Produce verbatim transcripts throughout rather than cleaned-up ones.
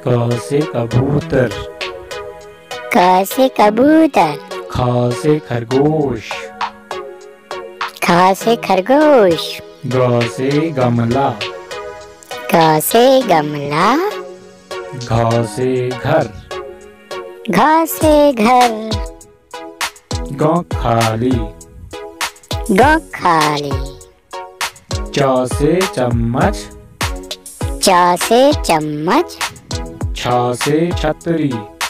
क से कबूतर। क से कबूतर। ख से खरगोश। ख से खरगोश। ग से गमला। ग से गमला। घ से घर। घ से घर। ग खाली। ग खाली। च से चम्मच। च से चम्मच। छ से छतरी।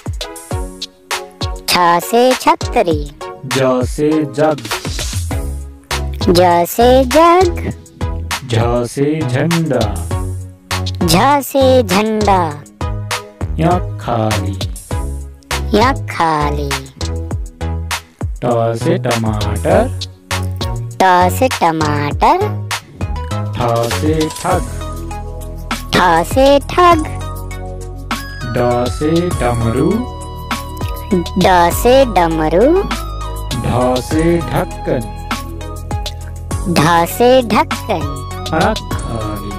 छ से छतरी। ज से जग। ज से जग। झ से झंडा। झ से झंडा। य खाली। य खाली। ट से टमाटर। ट से टमाटर। ठ से ठग। ठ से ठग। ड से डमरू। ड से डमरू। ढ से ढक्कन। ढ से ढक्कन। ण खाली।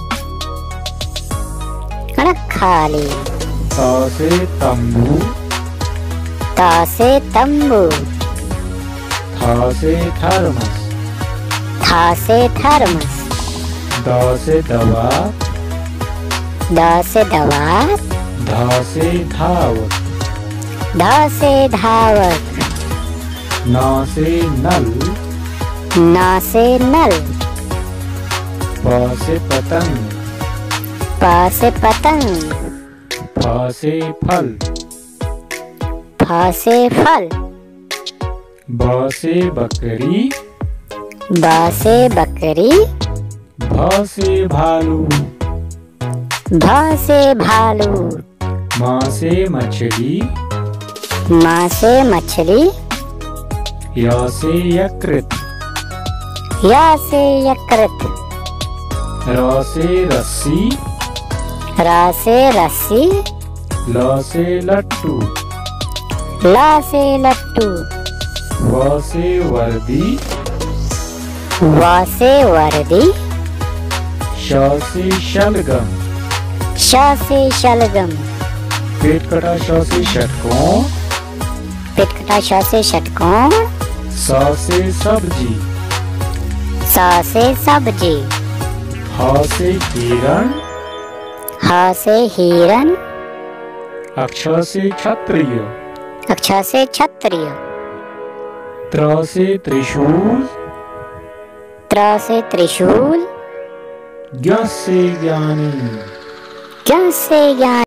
ण खाली। त से तंबू। त से तंबू। थ से थर्मस। थ से थर्मस। द से दवा। द से दवा। ध से धावत। ध से धावत। न से नल। न से नल। प से पतंग। प से पतंग। फ से फल। फ से फल। ब से बकरी। ब से बकरी। भ से भालू। भ से भालू। म से मछली। म से मछली। य से यकृत। य से यकृत। र से रस्सी। र से रस्सी। ल से लट्टू। ल से लट्टू। व से वर्दी। व से वर्दी। श से शलगम। श से शलगम। पेट कटा श से षटकोण। पेट कटा श से षटकोण। स से सब्जी। स से सब्जी। ह से हिरण। ह से हिरण। अक्ष से क्षत्रिय। अक्ष से क्षत्रिय। त्र से त्रिशूल। त्र से त्रिशूल। ज्ञ से ज्ञानी। ज्ञ से ज्ञान।